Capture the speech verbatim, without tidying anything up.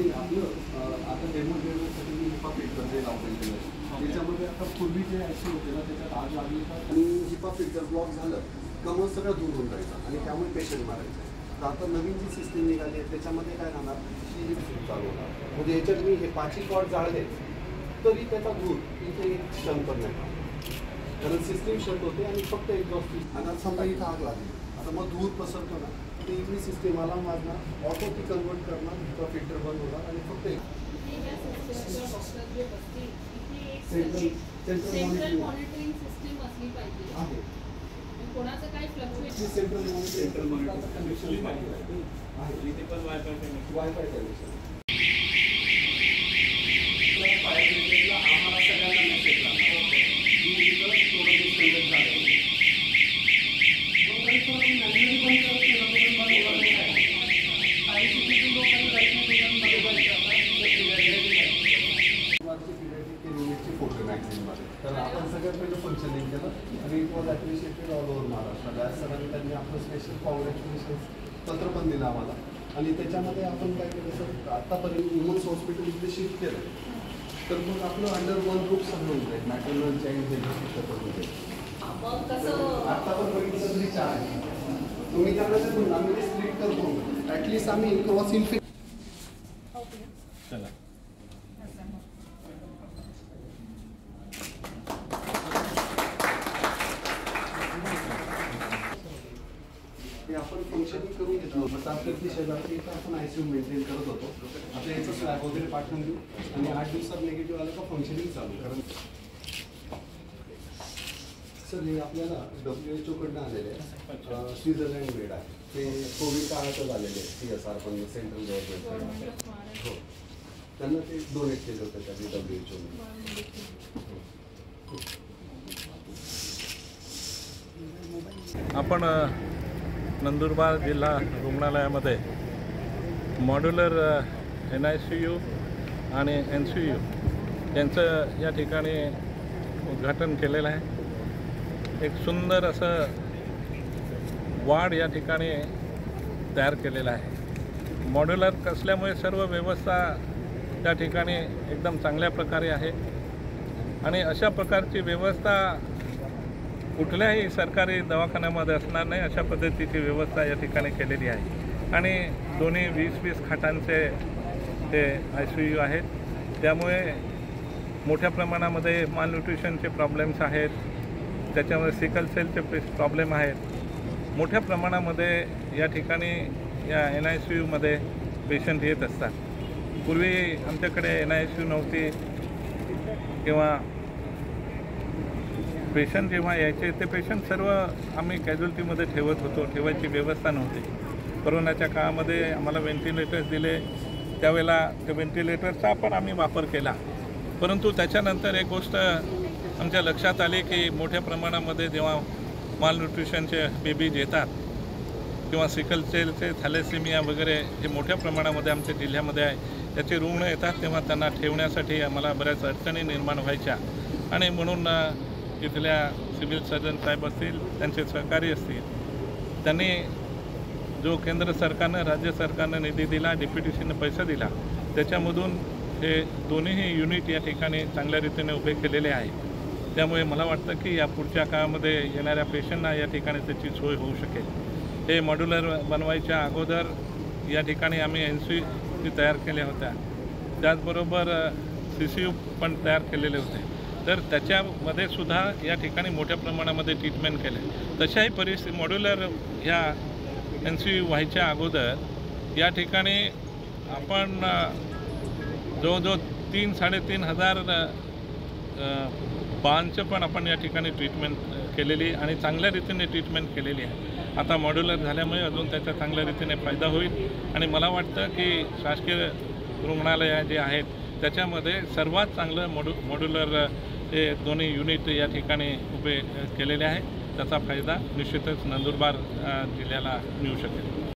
आणि आपलं आता डेमो देण्यासाठी मी हिपा फिल्टर जे लावलेलं आहे त्याच्यामध्ये आता पूर्वी जे ॲक्सिड होते ना त्याच्यात आग लागली तर आणि हिपा फिल्टर ब्लॉक झालं का मग सगळं दूर होऊन जायचं आणि त्यामुळे पेशंट मारायचं. तर आता नवीन जी सिस्टीम निघाली आहे त्याच्यामध्ये काय राहणार ही चालू होणार. म्हणजे याच्यात मी हे पाचही कॉर्ड जाळले तरी त्याचा धूर इथे एक क्षण पण नाही, कारण सिस्टीम शट होते आणि फक्त एक्झॉस्ट. आणि समजा इथं आग लागली आता मग धूर पसरतो ना ते इथली सिस्टीम आला मारणार ऑटो ती कन्वर्ट करणार हिपा फिल्टर बंद होणार आणि फक्त सेंट्रल मॉनिटरिंग सिस्टीम असली पाहिजे आहे. कोणाचं काही fluctuation central central monitoring connection आहे इथे पण wifi connection wifi connection fire ब्रिगेडला आम्हाला सगळ्यांना मेसेज लागला की इथं थोडं डिस्कनेक्ट झालं मग काही थोडं मॅन्युअली बंद करतो काही चुकीचे लोक काही युनिटची फोटो मॅगझिनमध्ये. तर आपण सगळ्यात पहिलं फंक्शनिंग केलं आणि it was appreciated all over Maharashtra. त्या सरांनी त्यांनी आपलं स्पेशल कॉंग्रॅच्युलेशन्स पत्र पण दिलं आम्हाला. आणि त्याच्यामध्ये आपण काय केलं सर आत्तापर्यंत वुमन्स हॉस्पिटल इथे शिफ्ट केलं तर मग आपलं अंडर वन ग्रुप सगळं होऊन जाईल. मॅटर्नल चाइल्ड हेल्थ होऊन जाईल. आत्ता पण बघितलं तरी चार आहे तुम्ही त्यांना जर म्हणून आम्ही ते स्प्लिट करतो ॲटलिस्ट आम्ही क्रॉस इन्फेक्ट चला आपण फंक्शनिंग करून घेतलं होतं. तात्पुरती शेजारची इथं आपण आयसीयू मेंटेन करत होतो. आता याचं स्लॅब वगैरे पाठवून देऊ आणि आठ दिवसात निगेटिव्ह आलं का फंक्शनिंग चालू. कारण सर हे आपल्याला डब्ल्यू एच ओकडनं आलेले आहे स्वित्झर्लंड मेड आहे. ते कोविड काळातच आलेले आहे सी एस आर पण सेंट्रल गव्हर्नमेंट हो त्यांना ते डोनेट केलं होतं त्यांनी डब्ल्यू एच ओने. आपण नंदुरबार जिल्हा रुग्णालयामध्ये modular N I C U आणि एन सी यू यांचं या ठिकाणी उद्घाटन केलेलं आहे. एक सुंदर असं वार्ड या ठिकाणी तयार केलेलं आहे. मॉड्युलर असल्यामुळे सर्व व्यवस्था त्या ठिकाणी एकदम चांगल्या प्रकारे आहे आणि अशा प्रकारची व्यवस्था कुठल्याही सरकारी दवाखान्यामध्ये असणार नाही अशा पद्धतीची व्यवस्था या ठिकाणी केलेली आहे. आणि दोन्ही वीस वीस खाटांचे ते आय सी यू आहेत. त्यामुळे मोठ्या प्रमाणामध्ये मालन्यूट्रिशनचे प्रॉब्लेम्स आहेत, त्याच्यामध्ये सिकल सेलचे प्रॉब्लेम आहेत. मोठ्या प्रमाणामध्ये या ठिकाणी या एन आय सी यूमध्ये पेशंट येत असतात. पूर्वी आमच्याकडे एन आय सी यू नव्हती किंवा पेशंट जेव्हा यायचे ते पेशंट सर्व आम्ही कॅज्युअल्टीमध्ये ठेवत होतो. ठेवायची व्यवस्था नव्हती. कोरोनाच्या काळामध्ये आम्हाला व्हेंटिलेटर्स दिले त्यावेळेला त्या व्हेंटिलेटरचा पण आम्ही वापर केला. परंतु त्याच्यानंतर एक गोष्ट आमच्या लक्षात आली की मोठ्या प्रमाणामध्ये जेव्हा मालन्यूट्रिशनचे बेबीज येतात किंवा सिकल सेलचे थॅलेसेमिया वगैरे हे मोठ्या प्रमाणामध्ये आमच्या जिल्ह्यामध्ये आहे त्याचे रुग्ण येतात तेव्हा त्यांना ठेवण्यासाठी आम्हाला बऱ्याच अडचणी निर्माण व्हायच्या. आणि म्हणून इथल्या सिव्हिल सर्जन साहेब असतील त्यांचे सहकारी असतील त्यांनी जो केंद्र सरकारनं राज्य सरकारनं निधी दिला डेप्युटेशननं पैसा दिला त्याच्यामधून हे दोन्हीही युनिट या ठिकाणी चांगल्या रीतीने उभे केलेले आहे. त्यामुळे मला वाटतं की या पुढच्या काळामध्ये येणाऱ्या पेशंटना या ठिकाणी त्याची सोय होऊ शकेल. हे मॉड्युलर बनवायच्या अगोदर या ठिकाणी आम्ही एन सी यू तयार केल्या होत्या. त्याचबरोबर सी सी यू पण तयार केलेले होते. तर त्याच्यामध्ये सुद्धा या ठिकाणी मोठ्या प्रमाणामध्ये ट्रीटमेंट केले. तशाही परिस्थिती मॉड्युलर ह्या एन सी यू व्हायच्या अगोदर या ठिकाणी आपण जवळजवळ तीन साडेतीन हजार बाळांचं पण आपण या ठिकाणी ट्रीटमेंट केलेली आणि चांगल्या रीतीने ट्रीटमेंट केलेली आहे. आता मॉड्युलर झाल्यामुळे अजून त्याचा चांगल्या रीतीने फायदा होईल. आणि मला वाटतं की शासकीय रुग्णालय जे आहेत त्याच्यामध्ये सर्वात चांगलं मॉड्यु मॉड्युलर हे दोन्ही युनिट या ठिकाणी उभे केलेले आहेत. त्याचा फायदा निश्चितच नंदुरबार जिल्ह्याला मिळू शकेल.